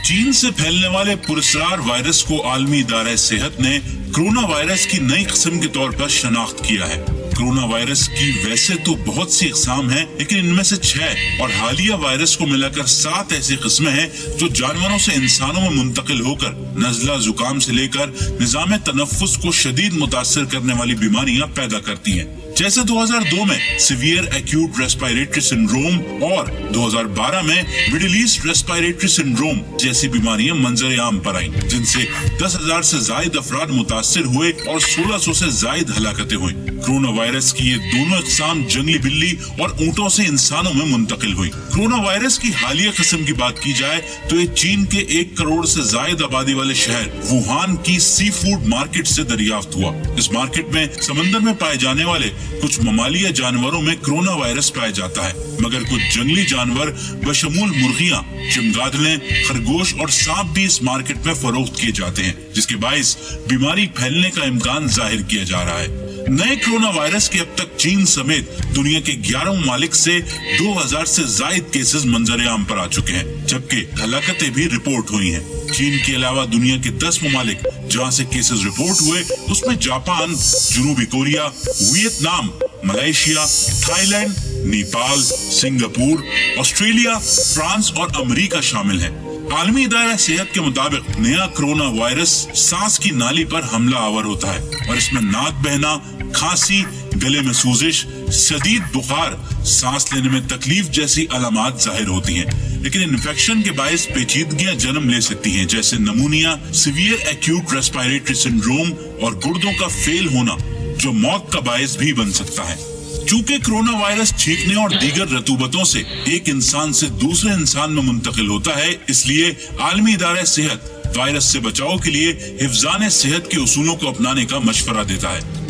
चीन से फैलने वाले पुरस्कार वायरस को आलमी इदारा सेहत ने कोरोना वायरस की नई किस्म के तौर पर शनाख्त किया है। कोरोना वायरस की वैसे तो बहुत सी इकसाम हैं, लेकिन इनमें से 6 और हालिया वायरस को मिलाकर 7 ऐसी किस्में हैं जो जानवरों से इंसानों में मुंतकिल होकर नजला जुकाम से लेकर निजाम तनफ्फुस को शदीद मुतासर करने वाली बीमारियां पैदा करती हैं। जैसे 2002 में सीवियर एक्यूट रेस्पिरेटरी सिंड्रोम और 2012 में मिडिल ईस्ट रेस्पिरेटरी सिंड्रोम जैसी बीमारियां मंजर आम पर आईं, जिनसे 10,000 से जायद अफराद मुतासर हुए और 1600 से जायद हलाकतें हुई। कोरोना वायरस की ये दोनों इकसाम जंगली बिल्ली और ऊंटों से इंसानों में मुंतकिल हुई। कोरोना वायरस की हालिया किस्म की बात की जाए तो ये चीन के 1 करोड़ से जायद आबादी वाले शहर वुहान की सी फूड मार्केट से दरियाफ्त हुआ। इस मार्केट में समंदर में पाए जाने वाले कुछ ममालिया जानवरों में कोरोना वायरस पाया जाता है, मगर कुछ जंगली जानवर बशमूल मुर्गियां, चमगादड़ें, खरगोश और सांप भी इस मार्केट में फरोख्त किए जाते हैं, जिसके बाइस बीमारी फैलने का इम्कान जाहिर किया जा रहा है। नए कोरोना वायरस के अब तक चीन समेत दुनिया के 11 ममालिक से 2000 से जायद केसेस मंजर आम पर आ चुके हैं, जबकि हलाकतें भी रिपोर्ट हुई हैं। चीन के अलावा दुनिया के 10 ममालिक जहां से केसेस रिपोर्ट हुए उसमें जापान, जनूबी Korea, Vietnam, Malaysia, Thailand, Nepal, Singapore, Australia, France और अमेरिका शामिल हैं। आलमी इदारा सेहत के मुताबिक नया कोरोना वायरस सांस की नाली पर हमला आवर होता है और इसमें नाक बहना, खांसी, गले में सूजिश, शदीद बुखार, सांस लेने में तकलीफ जैसी अलामात जाहिर होती हैं। लेकिन इन्फेक्शन के बायस पेचीदगियां जन्म ले सकती हैं, जैसे pneumonia, severe acute respiratory syndrome और गुर्दों का फेल होना, जो मौत का बायस भी बन सकता है। चूंकि कोरोना वायरस छींकने और दीगर रतूबतों से एक इंसान से दूसरे इंसान में मुंतकिल होता है, इसलिए आलमी इदारा सेहत वायरस से बचाव के लिए हिफ्जान सेहत के उसूलों को अपनाने का मशवरा देता है।